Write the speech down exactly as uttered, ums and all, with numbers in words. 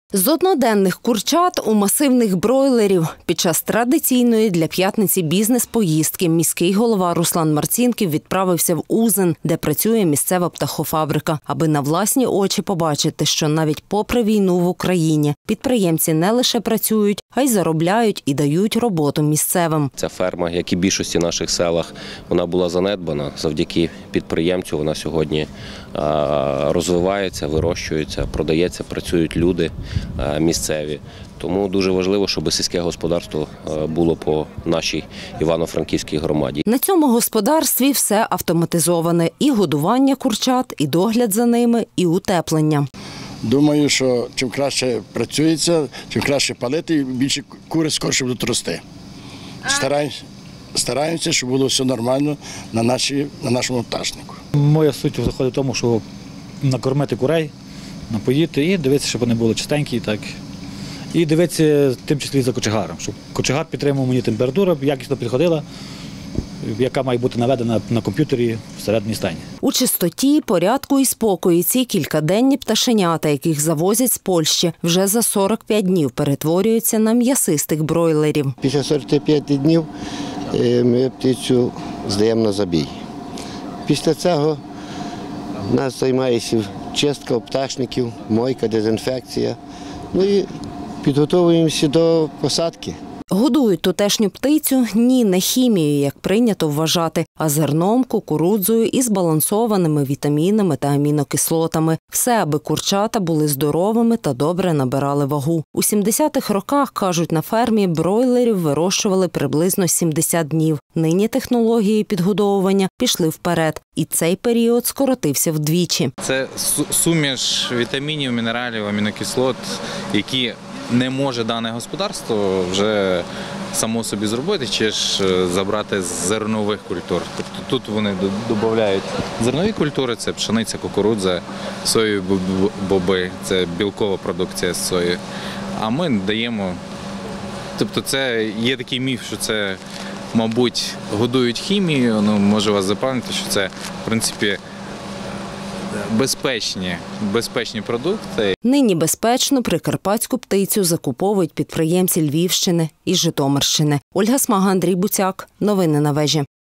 З одноденних курчат у масивних бройлерів. Під час традиційної для п'ятниці бізнес-поїздки міський голова Руслан Марцінків відправився в Узин, де працює місцева птахофабрика, аби на власні очі побачити, що навіть попри війну в Україні підприємці не лише працюють, а й заробляють і дають роботу місцевим. Ця ферма, як і більшості наших селах, вона була занедбана. Завдяки підприємцю вона сьогодні розвивається, вирощується, продається, працюють люди місцеві. Тому дуже важливо, щоб сільське господарство було по нашій Івано-Франківській громаді. На цьому господарстві все автоматизоване. І годування курчат, і догляд за ними, і утеплення. Думаю, що чим краще працюється, чим краще палити, більше кури скорше будуть рости. Стараємося, стараємося, щоб було все нормально на, нашій, на нашому пташнику. Моя суть заходить в тому, що накормити курей, напоїти і дивитися, щоб вони були чистенькі. Так. І дивитися тим числі за кочегаром, щоб кочегар підтримував мені температуру, якісно підходила, яка має бути наведена на комп'ютері всередині стайні. У чистоті, порядку і спокої ці кількаденні пташенята, яких завозять з Польщі, вже за сорок п'ять днів перетворюються на м'ясистих бройлерів. Після сорока п'яти днів ми птицю здаємо на забій. Після цього нас займається чистка пташників, мойка, дезінфекція. Ну і підготовуємося до посадки. Годують тутешню птицю ні не хімією, як прийнято вважати, а зерном, кукурудзою і збалансованими вітамінами та амінокислотами. Все, аби курчата були здоровими та добре набирали вагу. У сімдесятих роках, кажуть, на фермі бройлерів вирощували приблизно сімдесят днів. Нині технології підгодовування пішли вперед. І цей період скоротився вдвічі. Це суміш вітамінів, мінералів, амінокислот, які не може дане господарство вже само собі зробити, чи ж забрати з зернових культур. Тобто тут вони додають зернові культури, це пшениця, кукурудза, соєві боби, це білкова продукція з сої. А ми даємо, тобто це є такий міф, що це, мабуть, годують хімією, ну, можу вас запевнити, що це, в принципі, Безпечні, безпечні продукти. Нині безпечну прикарпатську птицю закуповують підприємці Львівщини і Житомирщини. Ольга Смага, Андрій Буцяк. Новини на вежі.